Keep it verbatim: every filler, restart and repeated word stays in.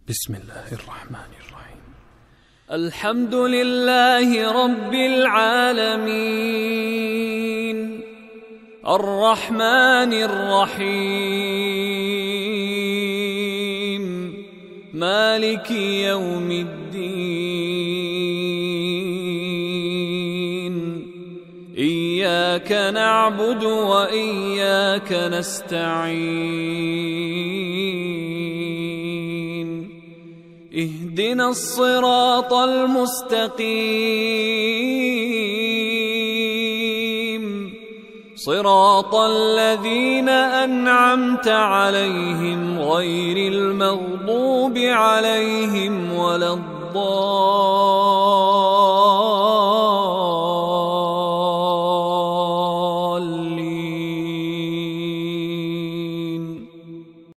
بسم الله الرحمن الرحيم. الحمد لله رب العالمين الرحمن الرحيم مالك يوم الدين إياك نعبد وإياك نستعين اهدنا الصراط المستقيم صراط الذين أنعمت عليهم غير المغضوب عليهم ولا الضالين